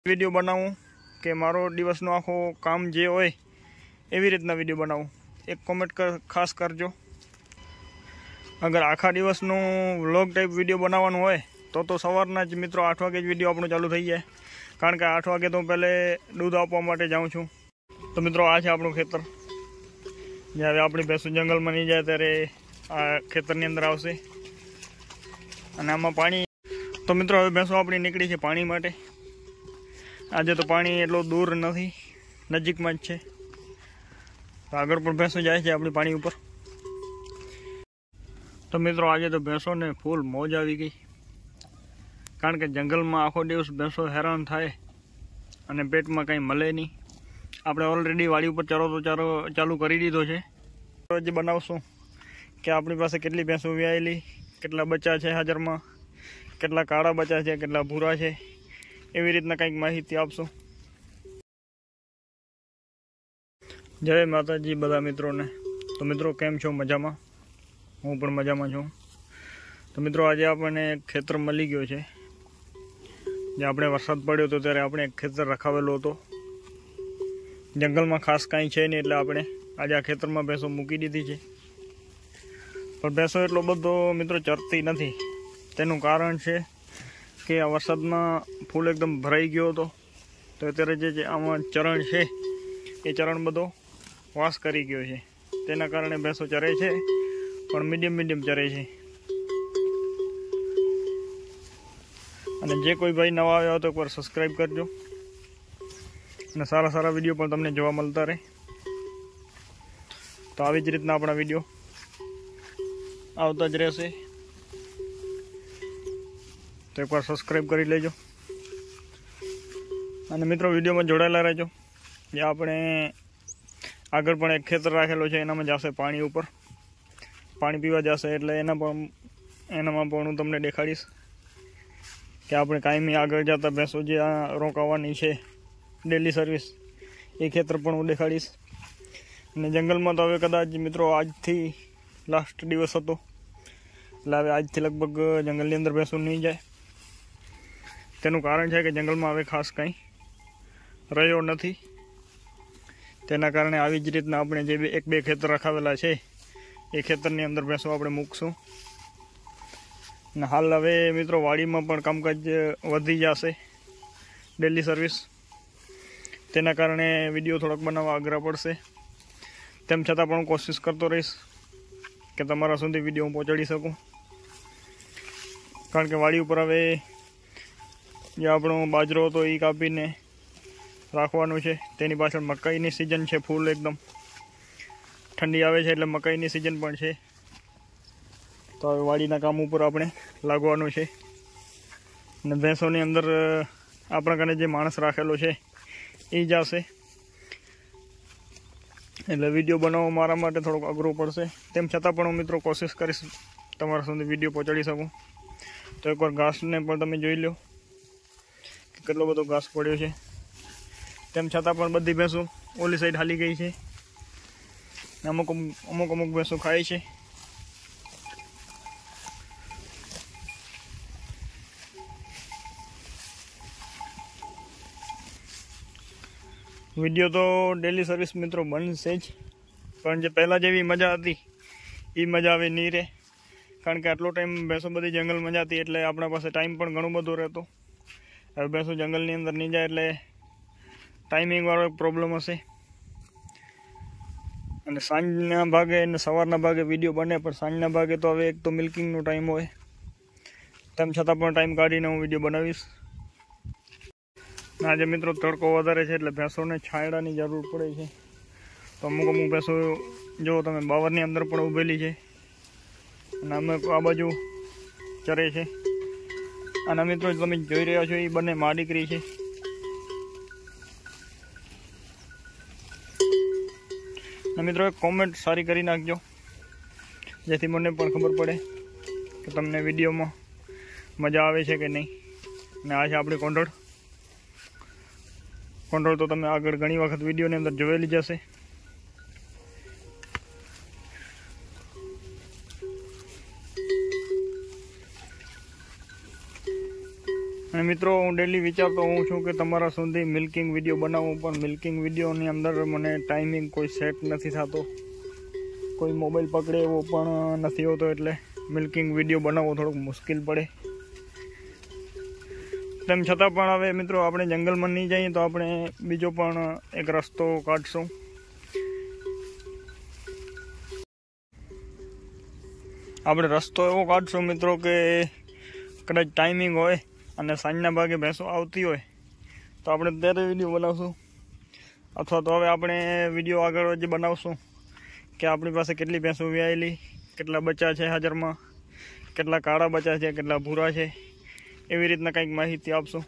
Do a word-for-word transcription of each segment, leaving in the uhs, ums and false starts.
Video બનાવું કે મારો દિવસનો આખો કામ જે હોય એવી રીતના વિડીયો બનાવું, એક કોમેન્ટ કર ખાસ કરજો। અગર આખા દિવસનું વ્લોગ ટાઈપ વિડીયો બનાવવાનું હોય તો તો સવારના જ મિત્રો આઠ વાગે જ વિડીયો આપણું ચાલુ થઈ જાય, કારણ કે આઠ વાગે તો પહેલે દૂધ આપવા માટે જાઉં છું। તો મિત્રો આ છે આપણું ખેતર, જ્યારે આપણી ભેંસો જંગલમાં નહીં જાય ત્યારે આ ખેતરની અંદર આવશે અને આમાં પાણી। તો મિત્રો હવે ભેંસો આપણી નીકળી છે પાણી માટે। આજે તો પાણી એટલું દૂર નથી, નજીકમાં જ છે, તો આગળ પણ ભેંસો જાય છે આપણી પાણી ઉપર। તો મિત્રો આજે તો ભેંસોને ફૂલ મોજ આવી ગઈ, કારણ કે જંગલમાં આખો દિવસ ભેંસો હેરાન થાય અને પેટમાં કંઈ મળે નહીં। આપણે ઓલરેડી વાડી ઉપર ચારો તો ચારો ચાલુ કરી દીધો છે। રોજ બનાવશું કે આપણી પાસે કેટલી ભેંસો વ્યાયેલી, કેટલા બચ્ચા છે હાજરમાં, કેટલા કાળા બચ્ચા છે, કેટલા ભૂરા છે, એવી રીતના કંઈક માહિતી આપશું। જય માતાજી બધા મિત્રોને। તો મિત્રો કેમ છો? મજામાં? હું પણ મજામાં છું। તો મિત્રો આજે આપણને એક ખેતર મળી ગયો છે, જે આપણે વરસાદ પડ્યો હતો ત્યારે આપણે એક ખેતર રખાવેલો હતો। જંગલમાં ખાસ કાંઈ છે નહીં એટલે આપણે આજે આ ખેતરમાં ભેંસો મૂકી દીધી છે, પણ ભેંસો એટલો બધો મિત્રો ચરતી નથી। તેનું કારણ છે કે આ વરસાદમાં ફૂલ એકદમ ભરાઈ ગયો હતો, તો અત્યારે જે આમાં ચરણ છે એ ચરણ બધો વાસ કરી ગયો છે, તેના કારણે ભેંસો ચરે છે, પણ મીડિયમ મીડિયમ ચરે છે। અને જે કોઈ ભાઈ નવા આવ્યા હોય તો એકવાર સબસ્ક્રાઈબ કરજો, અને સારા સારા વિડીયો પણ તમને જોવા મળતા રહે। તો આવી જ રીતના આપણા વિડીયો આવતા જ રહેશે, તો એકવાર સબસ્ક્રાઈબ કરી લેજો અને મિત્રો વિડીયોમાં જોડાયેલા રહેજો। જે આપણે આગળ પણ એક ખેતર રાખેલો છે, એનામાં જશે પાણી ઉપર, પાણી પીવા જશે એટલે એના પણ એનામાં પણ હું તમને દેખાડીશ કે આપણે કાયમી આગળ જતા ભેંસો જે આ રોકાવાની છે ડેલી સર્વિસ, એ ખેતર પણ હું દેખાડીશ। અને જંગલમાં તો હવે કદાચ મિત્રો આજથી લાસ્ટ દિવસ હતો, એટલે હવે આજથી લગભગ જંગલની અંદર ભેંસો નહીં જાય। તેનું કારણ છે કે જંગલમાં હવે ખાસ કંઈ રહ્યો નથી, તેના કારણે આવી જ રીતના આપણે જે એક બે ખેતર રખાવેલા છે એ ખેતરની અંદર ભેંસો આપણે મૂકશું। અને હાલ હવે મિત્રો વાડીમાં પણ કામકાજ વધી જશે ડેલી સર્વિસ, તેના કારણે વિડીયો થોડોક બનાવવા અઘરા પડશે। તેમ છતાં પણ હું કોશિશ કરતો રહીશ કે તમારા સુધી વિડીયો હું પહોંચાડી શકું, કારણ કે વાડી ઉપર હવે જે આપણો બાજરો હતો એ કાપીને રાખવાનું છે, તેની પાછળ મકાઈની સિઝન છે, ફૂલ એકદમ ઠંડી આવે છે એટલે મકાઈની સિઝન પણ છે। તો હવે વાડીના કામ ઉપર આપણે લાગવાનું છે, અને ભેંસોની અંદર આપણા કને જે માણસ રાખેલો છે એ જશે, એટલે વિડીયો બનાવવો મારા માટે થોડોક અઘરો પડશે। તેમ છતાં પણ હું મિત્રો કોશિશ કરીશ તમારા સુધી વિડીયો પહોંચાડી શકું। તો એકવાર ઘાસને પણ તમે જોઈ લો કે કેટલો બધો ઘાસ પડ્યો છે, તેમ છતાં પણ બધી ભેંસો ઓલી સાઈડ હાલી ગઈ છે, અમુક અમુક અમુક ભેંસો ખાય છે। વિડીયો તો ડેલી સર્વિસ મિત્રો બનશે જ, પણ જે પહેલાં જેવી મજા હતી એ મજા હવે નહીં રહે, કારણ કે આટલો ટાઈમ ભેંસો બધી જંગલમાં જતી એટલે આપણા પાસે ટાઈમ પણ ઘણો બધો રહેતો। હવે ભેંસો જંગલની અંદર નહીં જાય એટલે ટાઈમિંગવાળો એક પ્રોબ્લેમ હશે, અને સાંજના ભાગે અને સવારના ભાગે વિડીયો બને, પણ સાંજના ભાગે તો હવે એક તો મિલ્કિંગનો ટાઈમ હોય, તેમ છતાં પણ ટાઈમ કાઢીને હું વિડીયો બનાવીશ। આજે મિત્રો તડકો વધારે છે એટલે ભેંસોને છાંયડાની જરૂર પડે છે, તો અમુક અમુક ભેંસો જો તમે બાવરની અંદર પણ ઊભેલી છે, અને અમે આ બાજુ ચરે છે। અને મિત્રો તમે જોઈ રહ્યા છો એ બંને મા દીકરી છે। અને મિત્રો એક કોમેન્ટ સારી કરી નાખજો, જેથી મને પણ ખબર પડે કે તમને વિડીયોમાં મજા આવે છે કે નહીં। અને આ છે આપણી કોંઢળ, કોંઢળ તો તમે આગળ ઘણી વખત વિડીયોની અંદર જોયેલી જશે। અને મિત્રો હું ડેલી વિચારતો હોઉં છું કે તમારા સુધી મિલ્કિંગ વિડીયો બનાવું, પણ મિલ્કિંગ વિડીયોની અંદર મને ટાઈમિંગ કોઈ સેટ નથી થતો, કોઈ મોબાઈલ પકડે એવો પણ નથી હોતો, એટલે મિલ્કિંગ વિડીયો બનાવવો થોડુંક મુશ્કેલ પડે. તેમ છતાં પણ હવે મિત્રો આપણે જંગલમાં નહીં જઈએ તો આપણે બીજો પણ એક રસ્તો કાઢશું. આપણે રસ્તો એવો કાઢશું મિત્રો કે કદાચ ટાઈમિંગ હોય અને સાંજના ભાગે ભેંસો આવતી હોય તો આપણે ત્યારે વિડીયો બનાવશું, અથવા તો હવે આપણે વિડીયો આગળ જે બનાવશું કે આપણી પાસે કેટલી ભેંસો વ્યાયેલી, કેટલા બચ્ચા છે હાજરમાં, કેટલા કાળા બચ્ચા છે, કેટલા ભૂરા છે, એવી રીતના કંઈક માહિતી આપશું.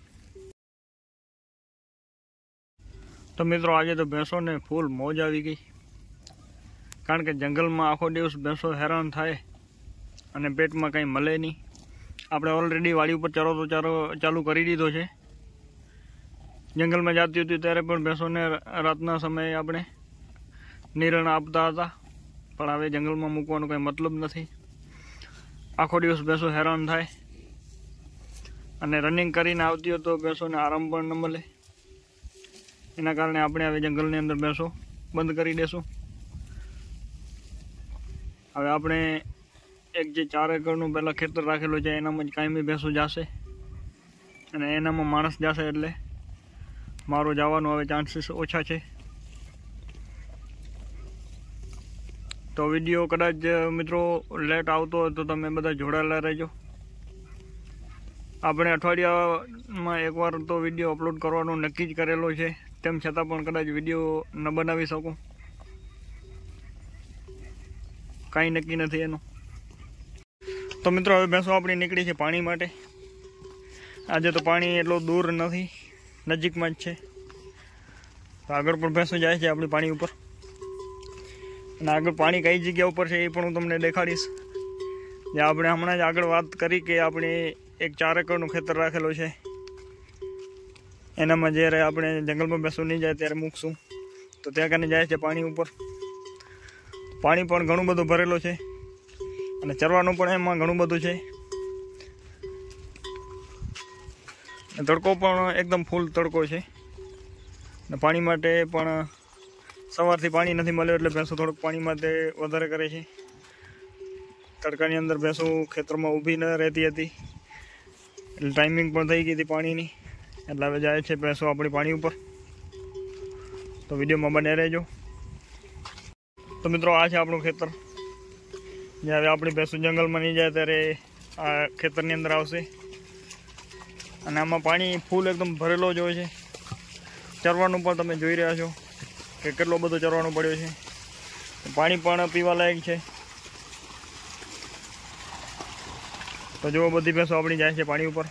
તો મિત્રો આજે તો ભેંસોને ફૂલ મોજ આવી ગઈ, કારણ કે જંગલમાં આખો દિવસ ભેંસો હેરાન થાય અને પેટમાં કંઈ મળે નહીં. આપણે ઓલરેડી વાડી ઉપર ચારો તો ચારો ચાલુ કરી દીધો છે. જંગલમાં જતી હતી ત્યારે પણ ભેંસોને રાતના સમયે આપણે નિરણ આપતા હતા, પણ હવે જંગલમાં મૂકવાનો કંઈ મતલબ નથી. આખો દિવસ ભેંસો હેરાન થાય અને રનિંગ કરીને આવતી હોય તો ભેંસોને આરામ પણ ન મળે. એના કારણે આપણે હવે જંગલની અંદર ભેંસો બંધ કરી દેશું. હવે આપણે એક જે ચાર એકરનું પહેલાં ખેતર રાખેલું છે એનામાં જ કાયમી ભેંસો જશે અને એનામાં માણસ જશે, એટલે મારો જવાનું હવે ચાન્સીસ ઓછા છે. તો વિડીયો કદાચ મિત્રો લેટ આવતો હોય તો તમે બધા જોડાયેલા રહેજો. આપણે અઠવાડિયામાં એકવાર તો વિડીયો અપલોડ કરવાનો નક્કી જ કરેલો છે, તેમ છતાં પણ કદાચ વિડીયો ન બનાવી શકું, કાંઈ નક્કી નથી એનું. તો મિત્રો હવે ભેંસો આપણી નીકળી છે પાણી માટે. આજે તો પાણી એટલું દૂર નથી, નજીકમાં જ છે. તો આગળ પણ ભેંસો જાય છે આપણી પાણી ઉપર, અને આગળ પાણી કઈ જગ્યા ઉપર છે એ પણ હું તમને દેખાડીશ. જે આપણે હમણાં જ આગળ વાત કરી કે આપણે એક ચાર એકરનું ખેતર રાખેલું છે, એનામાં જ્યારે આપણે જંગલમાં ભેંસો નહીં જાય ત્યારે મૂકશું, તો ત્યાં કાને જાય છે પાણી ઉપર. પાણી પણ ઘણું બધું ભરેલું છે અને ચરવાનું પણ એમાં ઘણું બધું છે. તડકો પણ એકદમ ફૂલ તડકો છે અને પાણી માટે પણ સવારથી પાણી નથી મળ્યું, એટલે ભેંસો થોડુંક પાણી માટે વધારે કરે છે. તડકાની અંદર ભેંસો ખેતરમાં ઊભી ન રહેતી હતી, એટલે ટાઈમિંગ પણ થઈ ગઈ હતી પાણીની, એટલે હવે જાય છે ભેંસો આપણી પાણી ઉપર. તો વિડીયોમાં બને રહેજો. તો મિત્રો આ છે આપણું ખેતર. જ્યારે આપણી ભેંસો જંગલમાં નહીં જાય ત્યારે આ ખેતરની અંદર આવશે, અને આમાં પાણી ફૂલ એકદમ ભરેલો જ હોય છે. ચરવાનું પણ તમે જોઈ રહ્યા છો કે કેટલો બધો ચરવાનો પડ્યો છે. પાણી પણ પીવા લાયક છે. તો જો બધી ભેંસો આપણી જાય છે પાણી ઉપર.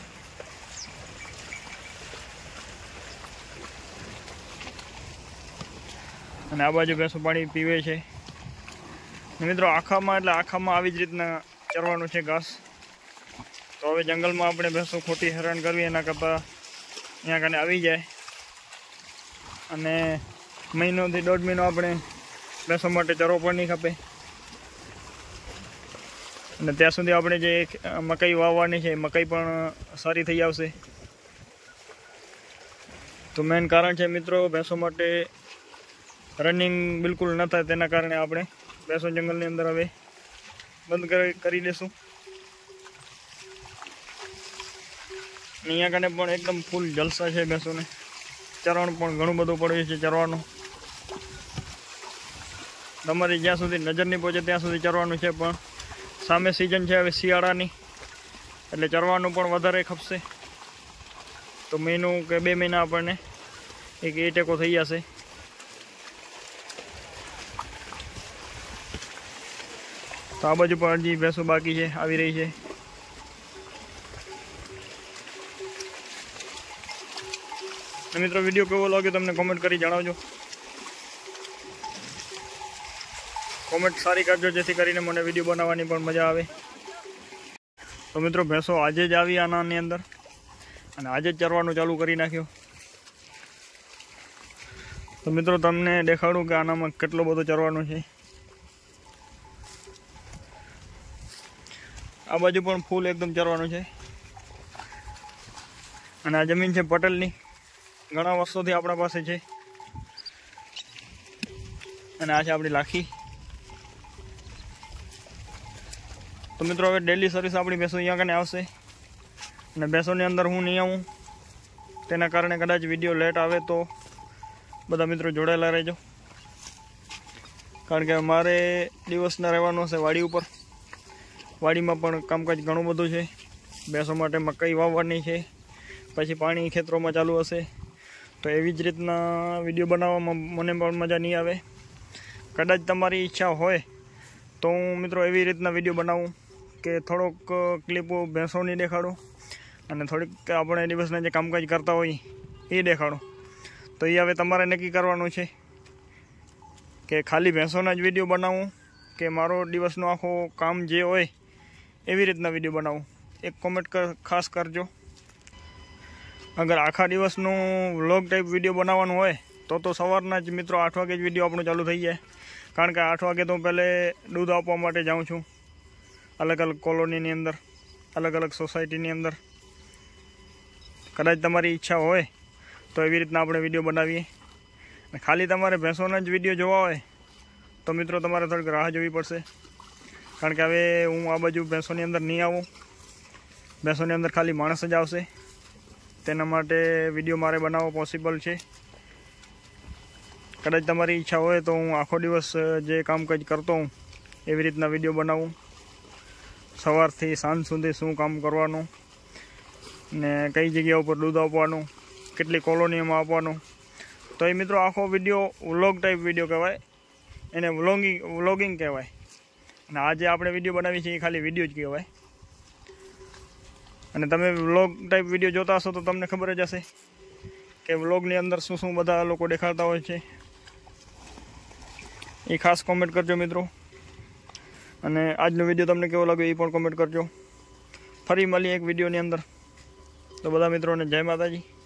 અને આ બાજુ ભેંસો પાણી પીવે છે. મિત્રો આખામાં એટલે આખામાં આવી જ રીતના ચરવાનું છે ઘાસ. તો હવે જંગલમાં આપણે ભેંસો ખોટી હેરાન કરવી એના કરતાં અહીંયા કાને આવી જાય, અને મહિનોથી દોઢ મહિનો આપણે ભેંસો માટે ચરવો પણ નહીં ખપે. અને ત્યાં સુધી આપણે જે મકાઈ વાવવાની છે મકાઈ પણ સારી થઈ આવશે. તો મેઇન કારણ છે મિત્રો ભેંસો માટે રનિંગ બિલકુલ ન થાય, તેના કારણે આપણે ભેંસો જંગલની અંદર હવે બંધ કરી દઈશું. અહીંયા કને પણ એકદમ ફૂલ જલસા છે ભેંસોને. ચરવાનું પણ ઘણું બધું પડ્યું છે ચરવાનું. તમારી જ્યાં સુધી નજર નહીં પહોંચે ત્યાં સુધી ચરવાનું છે, પણ સામે સિઝન છે હવે શિયાળાની, એટલે ચરવાનું પણ વધારે ખપશે. તો મહિનો કે બે મહિના આપણને એક એ ટેકો થઈ જશે. તો આ બાજુ પણ હજી ભેંસો બાકી છે, આવી રહી છે. મિત્રો વિડીયો કેવો લાગ્યો તમને કોમેન્ટ કરી જણાવજો. કોમેન્ટ સારી કરજો જેથી કરીને મને વિડીયો બનાવવાની પણ મજા આવે. તો મિત્રો ભેંસો આજે જ આવી આનાની અંદર, અને આજે જ ચરવાનું ચાલુ કરી નાખ્યો. તો મિત્રો તમને દેખાડું કે આનામાં કેટલો બધો ચરવાનું છે. આ બાજુ પણ ફૂલ એકદમ ચરવાનું છે. અને આ જમીન છે પટેલની, ઘણા વર્ષોથી આપણા પાસે છે. અને આ છે આપણી લાખી. તો મિત્રો હવે ડેલી સર્વિસ આપણી ભેંસો અહીંયા કને આવશે. અને ભેંસોની અંદર હું નહીં આવું તેના કારણે કદાચ વિડીયો લેટ આવે તો બધા મિત્રો જોડાયેલા રહેજો. કારણ કે મારે દિવસના રહેવાનું હશે વાડી ઉપર. વાડીમાં પણ કામકાજ ઘણું બધું છે. ભેંસો માટે મકાઈ વાવવાની છે, પછી પાણી ખેતરોમાં ચાલુ હશે. તો એવી જ રીતના વિડીયો બનાવવામાં મને પણ મજા નહીં આવે. કદાચ તમારી ઈચ્છા હોય તો હું મિત્રો એવી રીતના વિડીયો બનાવું કે થોડોક ક્લિપો ભેંસોની દેખાડું અને થોડીક આપણે દિવસના જે કામકાજ કરતા હોય એ દેખાડું. તો એ હવે તમારે નક્કી કરવાનું છે કે ખાલી ભેંસોના જ વિડીયો બનાવું કે મારો દિવસનો આખો કામ જે હોય એવી રીતના વિડીયો બનાવું. એક કોમેન્ટ કર ખાસ કરજો. અગર આખા દિવસનું વ્લોગ ટાઈપ વિડીયો બનાવવાનું હોય તો તો સવારના જ મિત્રો આઠ વાગે જ વિડીયો આપણું ચાલુ થઈ જાય. કારણ કે આઠ વાગે તો હું પહેલે દૂધ આપવા માટે જાઉં છું અલગ અલગ કોલોનીની અંદર, અલગ અલગ સોસાયટીની અંદર. કદાચ તમારી ઈચ્છા હોય તો એવી રીતના આપણે વિડીયો બનાવીએ. અને ખાલી તમારે ભેંસોના જ વિડીયો જોવા હોય તો મિત્રો તમારે થોડીક રાહ જોવી પડશે. કારણ કે હવે હું આ બાજુ ભેંસોની અંદર નહીં આવું. ભેંસોની અંદર ખાલી માણસ જ આવશે. તેના માટે વિડીયો મારે બનાવવો પોસિબલ છે. કદાચ તમારી ઈચ્છા હોય તો હું આખો દિવસ જે કામકાજ કરતો હું એવી રીતના વિડીયો બનાવું. સવારથી સાંજ સુધી શું કામ કરવાનું ને કઈ જગ્યા ઉપર દૂધ આપવાનું, કેટલી કોલોનીમાં આપવાનું. તો એ મિત્રો આખો વિડીયો વ્લોગ ટાઈપ વિડીયો કહેવાય, એને વ્લોગિંગ વ્લોગિંગ કહેવાય. અને આ જે આપણે વિડીયો બનાવી છે એ ખાલી વિડીયો જ કહેવાય. અને તમે વ્લોગ ટાઈપ વિડીયો જોતા હશો તો તમને ખબર જ હશે કે વ્લોગની અંદર શું શું બધા લોકો દેખાડતા હોય છે. એ ખાસ કોમેન્ટ કરજો મિત્રો. અને આજનો વિડીયો તમને કેવો લાગ્યો એ પણ કોમેન્ટ કરજો. ફરી મળીએ એક વિડીયોની અંદર. તો બધા મિત્રોને જય માતાજી.